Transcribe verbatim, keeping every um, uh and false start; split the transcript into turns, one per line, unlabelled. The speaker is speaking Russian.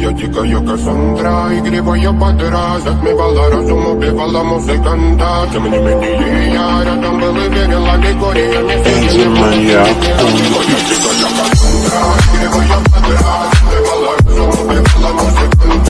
Моя дикая Кассандра, игривая подра, затмевала разум, убивала музыканта. Тем не менее я рядом был и верила, Григория не сидел.